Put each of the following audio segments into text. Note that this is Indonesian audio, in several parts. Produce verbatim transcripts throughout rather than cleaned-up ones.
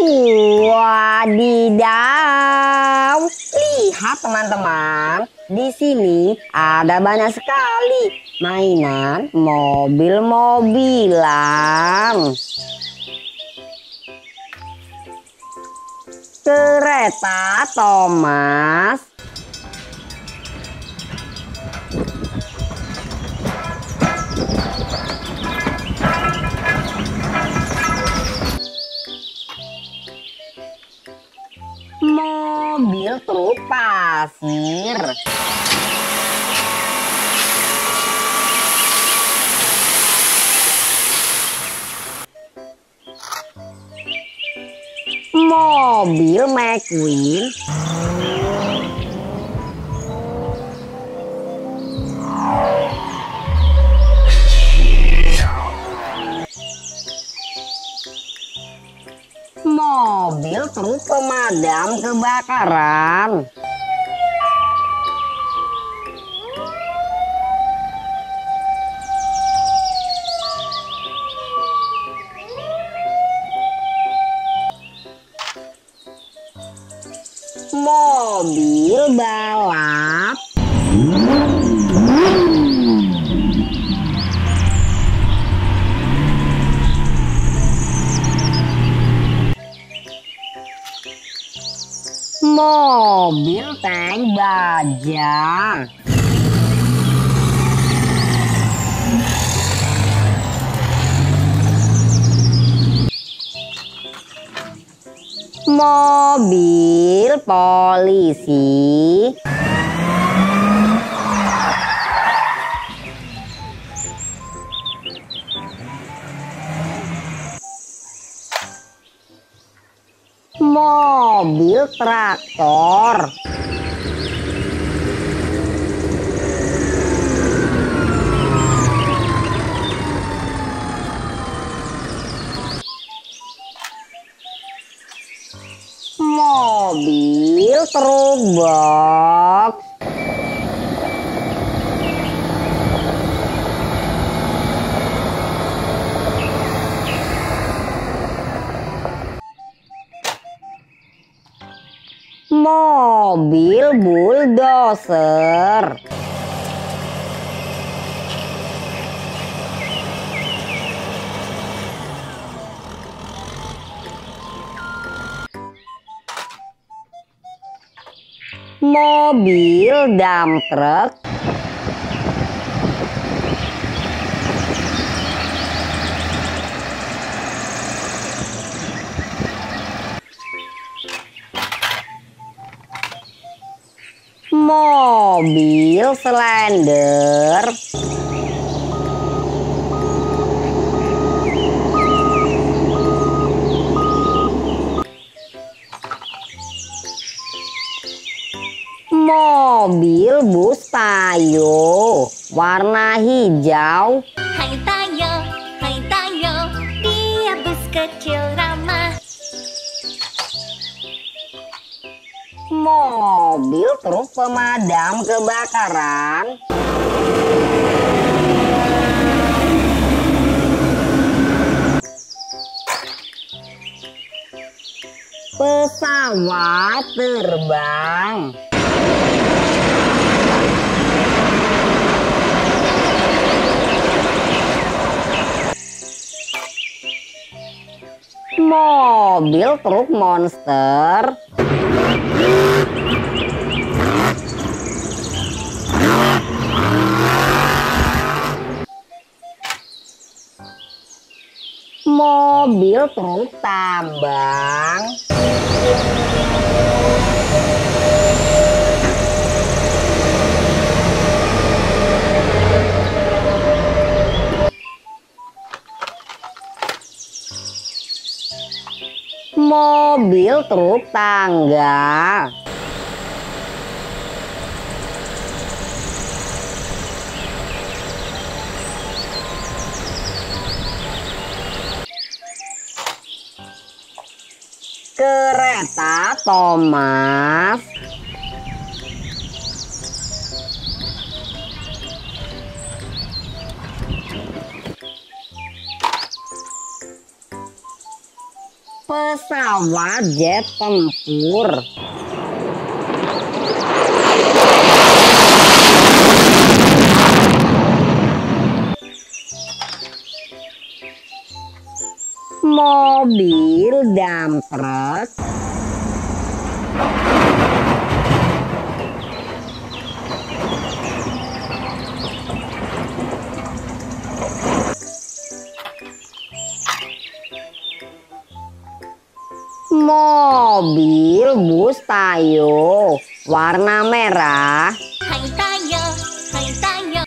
Wadidaw, lihat teman-teman, di sini ada banyak sekali mainan mobil-mobilan. Kereta Thomas, mobil truk pasir, mobil McQueen, mobil truk pemadam kebakaran, mobil balap, mobil tank baja, mobil polisi, mobil traktor, mobil truk box, mobil bulldozer, mobil dump truck, mobil slender, mobil bus Tayo warna hijau, Hai Tayo, hai Tayo, dia bus kecil ramah. mobil truk pemadam kebakaran, pesawat terbang, mobil truk monster, mobil truk tambang, mobil truk tangga, kereta Thomas, pesawat jet tempur, mobil dump truck, mobil bus Tayo warna merah, Hai Tayo, hai Tayo.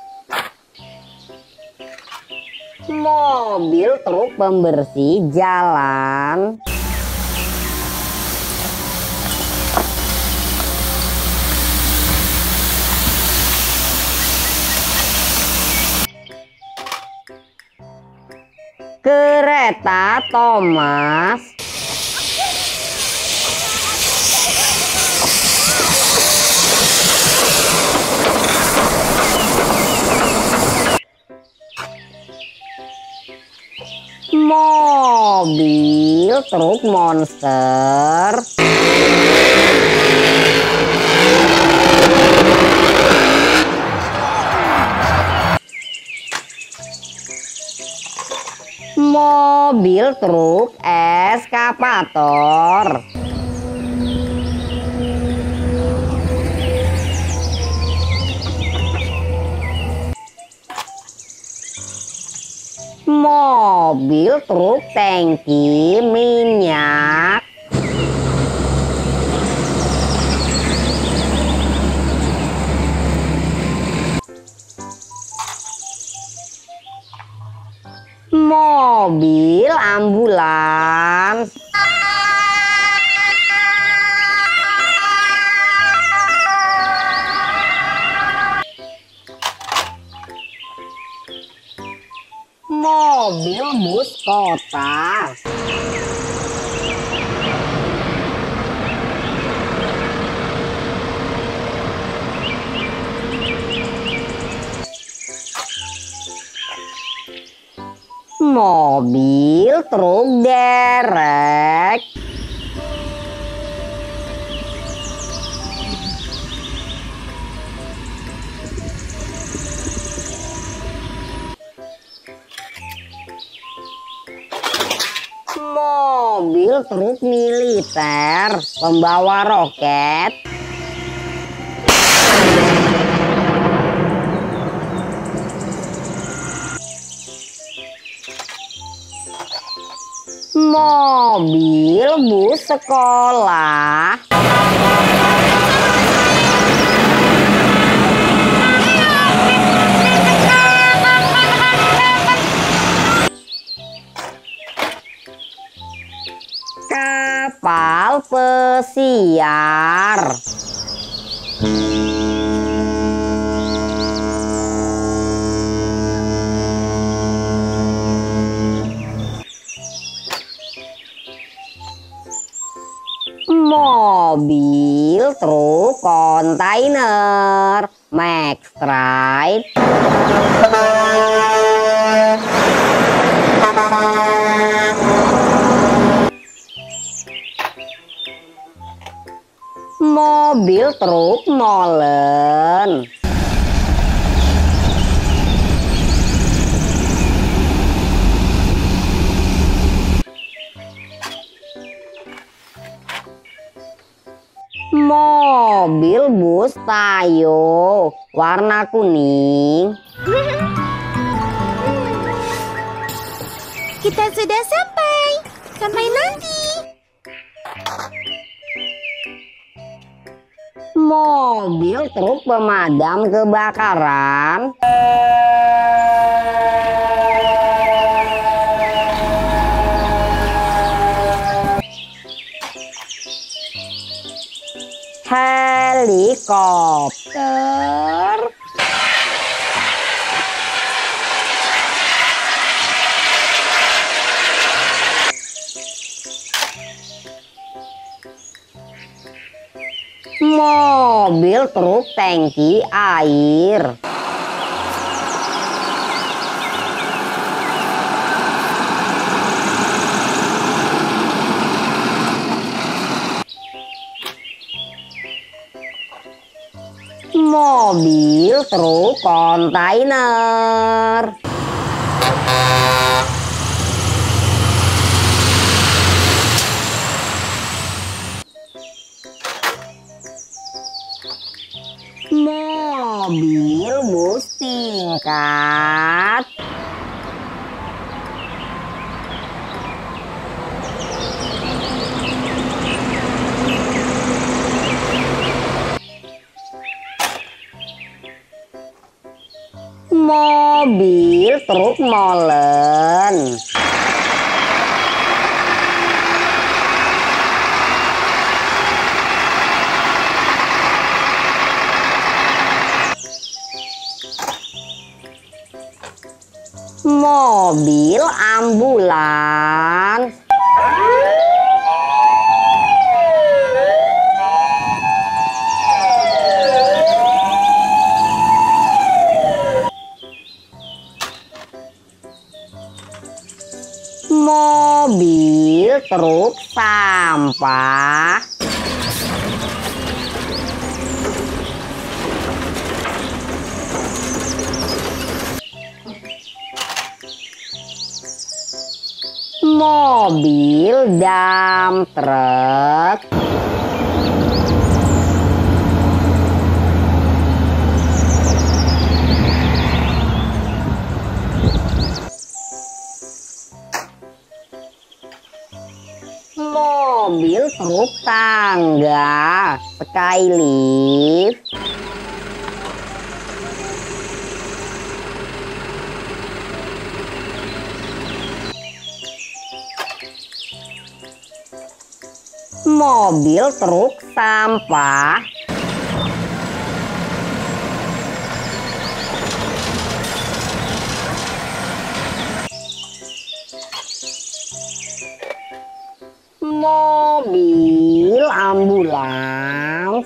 mobil truk pembersih jalan, kereta Thomas, mobil truk monster, mobil truk eskavator, mobil truk tangki minyak, mobil ambulans, mobil bus kota, mobil truk derek, mobil truk militer pembawa roket, mobil bus sekolah, kapal pesiar, mobil truk kontainer Max Ride, mobil truk molen, mobil bus Tayo warna kuning, Kita sudah sampai. Sampai nanti. mobil truk pemadam kebakaran, helikopter, mobil truk tangki air, Mobil truk kontainer. Mobil bus tingkat. Mobil truk molen. Mobil ambulans. Mobil truk sampah. Mobil dump truck. Mobil truk tangga skylift. Mobil truk sampah. Mobil ambulans.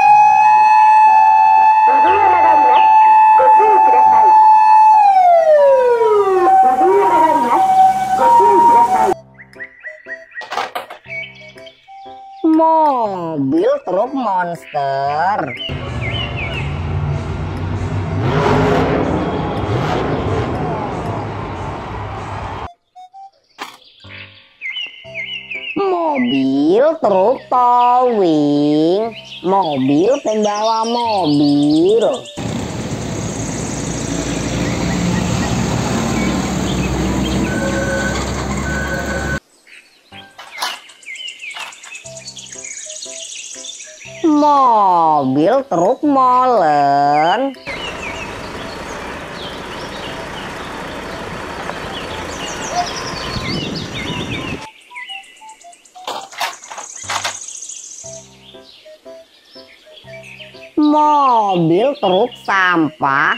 Mobil truk monster. Mobil truk towing. Mobil pembawa mobil. Mobil truk molen. Mobil truk sampah.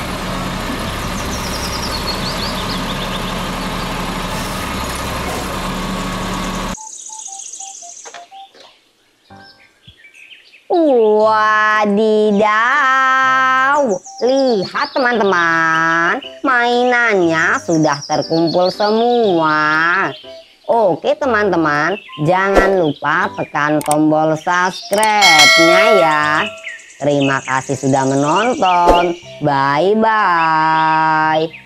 Wadidaw, lihat teman-teman, mainannya sudah terkumpul semua. Oke teman-teman, jangan lupa tekan tombol subscribe-nya ya. Terima kasih sudah menonton. Bye-bye.